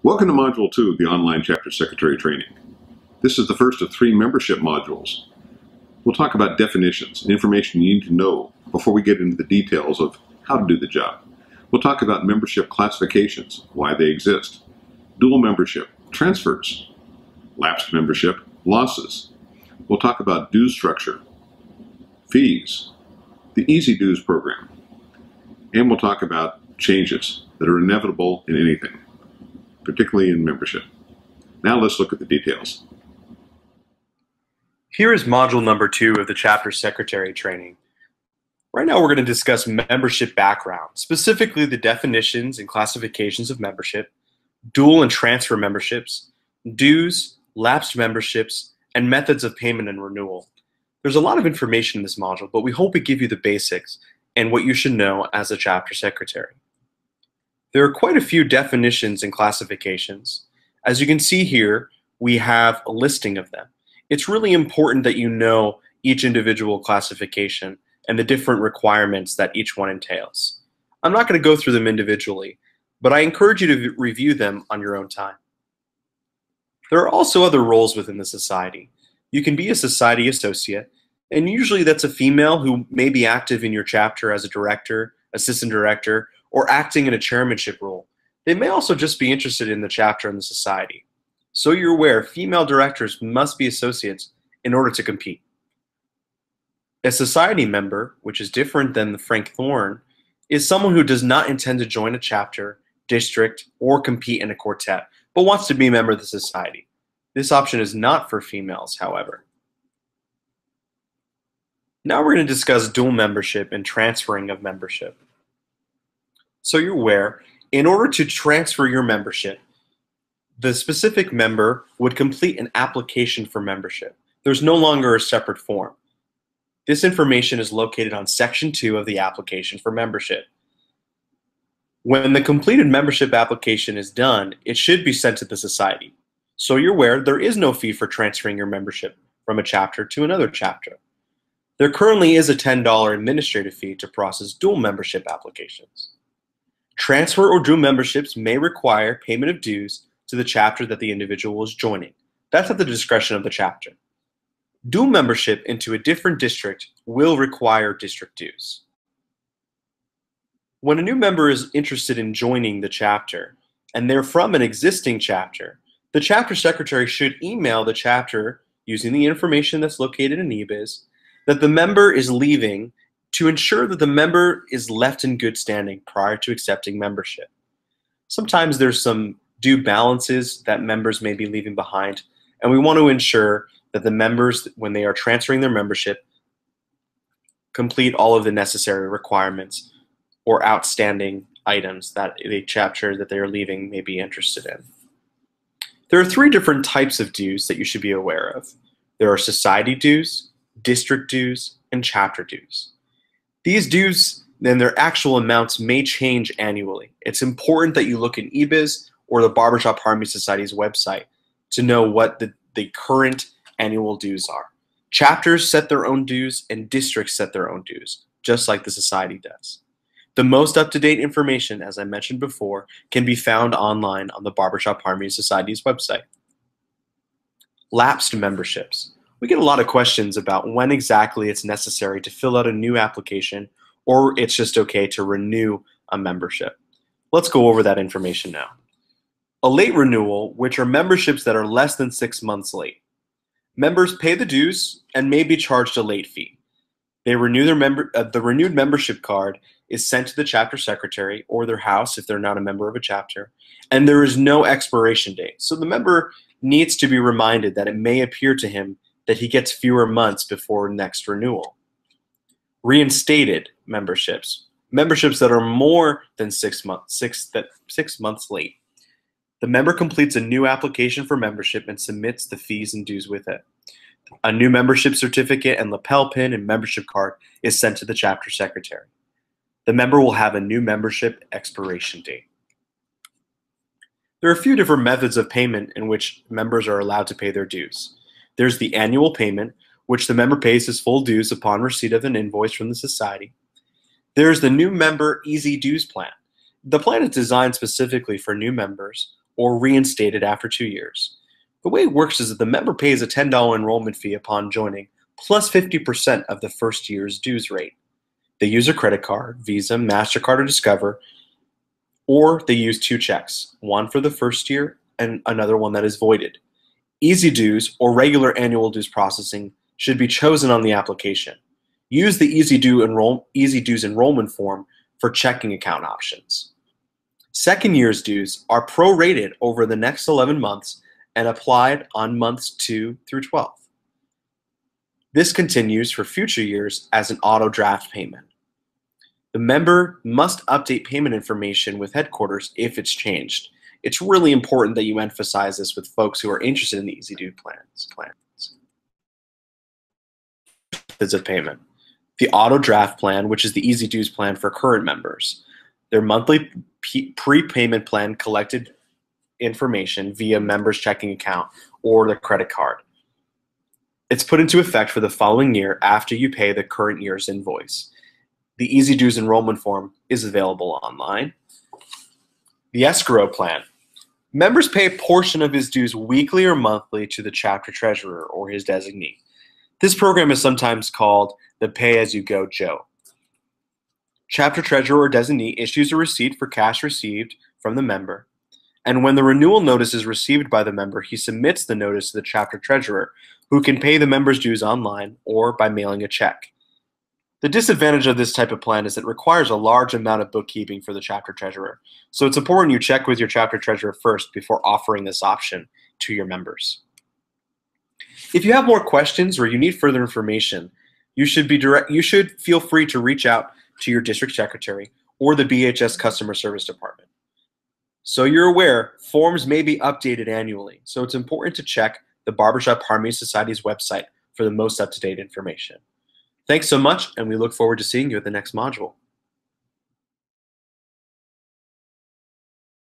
Welcome to Module 2 of the Online Chapter Secretary Training. This is the first of 3 membership modules. We'll talk about definitions and information you need to know before we get into the details of how to do the job. We'll talk about membership classifications, why they exist, dual membership, transfers, lapsed membership, losses. We'll talk about dues structure, fees, the Easy Dues program, and we'll talk about changes that are inevitable in anything, particularly in membership. Now let's look at the details. Here is module number 2 of the Chapter Secretary Training. Right now we're going to discuss membership background, specifically the definitions and classifications of membership, dual and transfer memberships, dues, lapsed memberships, and methods of payment and renewal. There's a lot of information in this module, but we hope we give you the basics and what you should know as a Chapter Secretary. There are quite a few definitions and classifications. As you can see here, we have a listing of them. It's really important that you know each individual classification and the different requirements that each one entails. I'm not going to go through them individually, but I encourage you to review them on your own time. There are also other roles within the society. You can be a society associate, and usually that's a female who may be active in your chapter as a director, assistant director, or acting in a chairmanship role. They may also just be interested in the chapter and the society. So you're aware, female directors must be associates in order to compete. A society member, which is different than the Frank Thorne, is someone who does not intend to join a chapter, district, or compete in a quartet, but wants to be a member of the society. This option is not for females, however. Now we're going to discuss dual membership and transferring of membership. So you're aware, in order to transfer your membership, the specific member would complete an application for membership. There's no longer a separate form. This information is located on Section 2 of the application for membership. When the completed membership application is done, it should be sent to the society. So you're aware there is no fee for transferring your membership from a chapter to another chapter. There currently is a $10 administrative fee to process dual membership applications. Transfer or dual memberships may require payment of dues to the chapter that the individual is joining. That's at the discretion of the chapter. Dual membership into a different district will require district dues. When a new member is interested in joining the chapter, and they're from an existing chapter, the chapter secretary should email the chapter using the information that's located in eBiz that the member is leaving to ensure that the member is left in good standing prior to accepting membership. Sometimes there's some due balances that members may be leaving behind, and we want to ensure that the members, when they are transferring their membership, complete all of the necessary requirements or outstanding items that the chapter that they are leaving may be interested in. There are 3 different types of dues that you should be aware of. There are society dues, district dues, and chapter dues. These dues and their actual amounts may change annually. It's important that you look in eBiz or the Barbershop Harmony Society's website to know what the current annual dues are. Chapters set their own dues and districts set their own dues, just like the society does. The most up-to-date information, as I mentioned before, can be found online on the Barbershop Harmony Society's website. Lapsed memberships. We get a lot of questions about when exactly it's necessary to fill out a new application or it's just okay to renew a membership. Let's go over that information now. A late renewal, which are memberships that are less than 6 months late. Members pay the dues and may be charged a late fee. They renew the renewed membership card is sent to the chapter secretary or their house if they're not a member of a chapter, and there is no expiration date. So the member needs to be reminded that it may appear to him that he gets fewer months before next renewal. Reinstated memberships, memberships that are more than 6 months late. The member completes a new application for membership and submits the fees and dues with it. A new membership certificate and lapel pin and membership card is sent to the chapter secretary. The member will have a new membership expiration date. There are a few different methods of payment in which members are allowed to pay their dues. There's the annual payment, which the member pays his full dues upon receipt of an invoice from the society. There's the new member Easy Dues plan. The plan is designed specifically for new members or reinstated after 2 years. The way it works is that the member pays a $10 enrollment fee upon joining, plus 50% of the first year's dues rate. They use a credit card, Visa, MasterCard, or Discover, or they use 2 checks, one for the first year and another one that is voided. Easy dues or regular annual dues processing should be chosen on the application. Use the Easy Dues enrollment form for checking account options. Second year's dues are prorated over the next 11 months and applied on months 2 through 12. This continues for future years as an auto draft payment. The member must update payment information with headquarters if it's changed. It's really important that you emphasize this with folks who are interested in the Easy Dues plans. Methods of payment. The auto draft plan, which is the Easy Dues plan for current members. Their monthly prepayment plan collected information via member's checking account or the credit card. It's put into effect for the following year after you pay the current year's invoice. The Easy Dues enrollment form is available online. The escrow plan. Members pay a portion of his dues weekly or monthly to the chapter treasurer or his designee. This program is sometimes called the pay-as-you-go Joe. Chapter treasurer or designee issues a receipt for cash received from the member, and when the renewal notice is received by the member, he submits the notice to the chapter treasurer, who can pay the member's dues online or by mailing a check. The disadvantage of this type of plan is it requires a large amount of bookkeeping for the chapter treasurer, so it's important you check with your chapter treasurer first before offering this option to your members. If you have more questions or you need further information, you should feel free to reach out to your district secretary or the BHS Customer Service Department. So you're aware, forms may be updated annually, so it's important to check the Barbershop Harmony Society's website for the most up-to-date information. Thanks so much, and we look forward to seeing you at the next module.